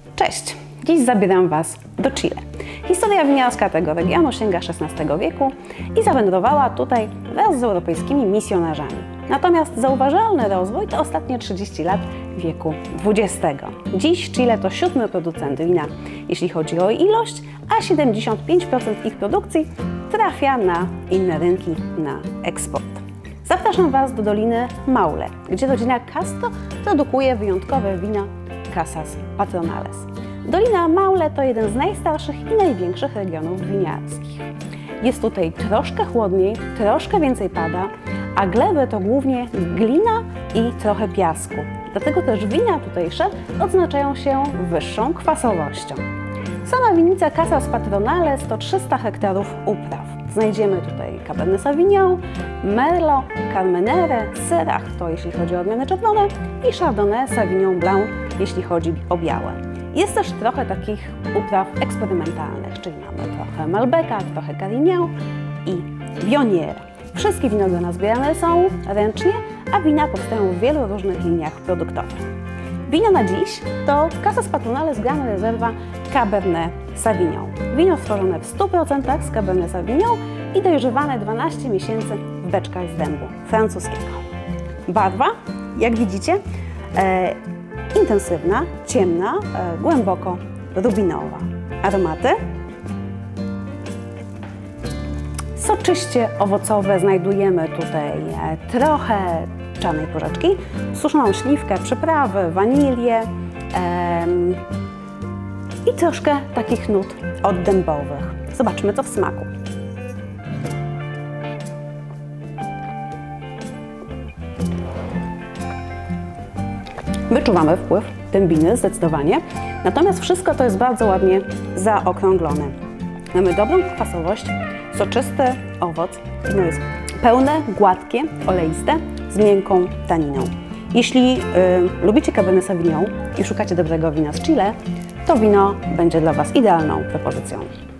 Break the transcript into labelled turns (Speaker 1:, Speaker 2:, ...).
Speaker 1: Cześć! Dziś zabieram Was do Chile. Historia winiarska tego regionu sięga XVI wieku i zawędrowała tutaj wraz z europejskimi misjonarzami. Natomiast zauważalny rozwój to ostatnie 30 lat wieku XX. Dziś Chile to 7. producent wina, jeśli chodzi o ilość, a 75% ich produkcji trafia na inne rynki, na eksport. Zapraszam Was do Doliny Maule, gdzie rodzina Castro produkuje wyjątkowe wina Casas Patronales. Dolina Maule to jeden z najstarszych i największych regionów winiarskich. Jest tutaj troszkę chłodniej, troszkę więcej pada, a gleby to głównie glina i trochę piasku. Dlatego też wina tutejsze odznaczają się wyższą kwasowością. Sama winnica Casas Patronales to 300 hektarów upraw. Znajdziemy tutaj Cabernet Sauvignon, Merlot, Carmenere, Syrah, to jeśli chodzi o odmiany czerwone, i Chardonnay Sauvignon Blanc, jeśli chodzi o białe. Jest też trochę takich upraw eksperymentalnych, czyli mamy trochę Malbeca, trochę Carignan i Viogniera. Wszystkie winogrona zbierane są ręcznie, a wina powstają w wielu różnych liniach produktowych. Wino na dziś to Casas Patronales Gran Reserva Cabernet Sauvignon. Wino stworzone w 100% z Cabernet Sauvignon i dojrzewane 12 miesięcy w beczkach z dębu francuskiego. Barwa, jak widzicie, intensywna, ciemna, głęboko rubinowa. Aromaty soczyście owocowe, znajdujemy tutaj trochę czarnej porzeczki, suszoną śliwkę, przyprawy, wanilię i troszkę takich nut oddębowych. Zobaczmy, co w smaku. Wyczuwamy wpływ dębiny zdecydowanie, natomiast wszystko to jest bardzo ładnie zaokrąglone. Mamy dobrą kwasowość, soczysty owoc, wino jest pełne, gładkie, oleiste, z miękką taniną. Jeśli lubicie Cabernet Sauvignon i szukacie dobrego wina z Chile, to wino będzie dla Was idealną propozycją.